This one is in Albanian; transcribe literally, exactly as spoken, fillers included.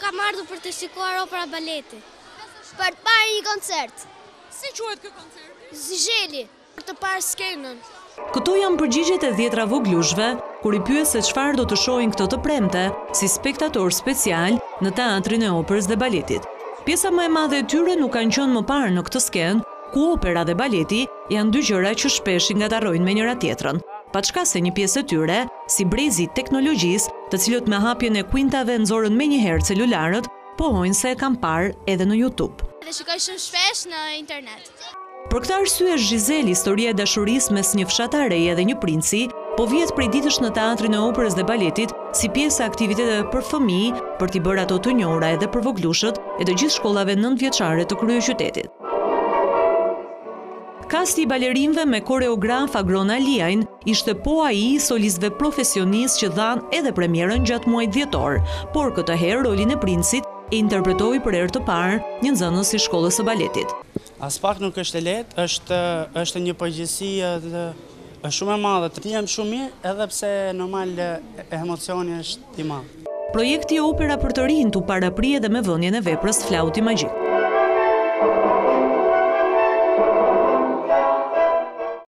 kam ardhur për të shikuar opera baleti. Për të parë një koncert. Si quhet ky koncert? Zgjeli, për të parë skenën. Këto janë përgjigjet e dhjetra voglushve, kur i pyet se çfarë do të shohin këto të premte, si spektator special në teatrin e operës dhe baletit. Pjesa më e madhe e tyre nuk kanë qenë më parë në këtë skenë, ku opera dhe baleti janë dy gjëra që shpesh i ngatarrojnë me njëra tjetrën. Paçka se një pjesë e tyre, si brezi i teknologjisë, të cilët me hapjen e kuintave nxorën menjëherë celularët, pohojnë se e kanë parë edhe në YouTube. Dhe shikoj shumë shpesh në internet. Për këtë arsye Giselle, historia e dashurisë mes një fshatareje dhe një princi, po vjet prej ditësh në teatrin e operës dhe baletit si pjesë e aktiviteteve për fëmijë, për t'i bërë ato të njohura edhe për voglushët e të gjithë shkollave nëntëvjeçare të kryeqytetit. Kasti i balerinëve me koreograf Agrona Liajn ishte po ai i solistëve profesionistë që dhanë edhe premierën gjatë muajit dhjetor, por këtë herë rolin e princit e interpretoi për herë të parë një nxënës i shkollës së baletit. As pak nuk është e lehtë, është është një përgjegjësi është shumë e madhe. Ti jam shumë mirë edhe pse normal emocioni është i madh. Projekti Opera për të rinj tu parapri edhe me vënien e veprës Flauti Magjik.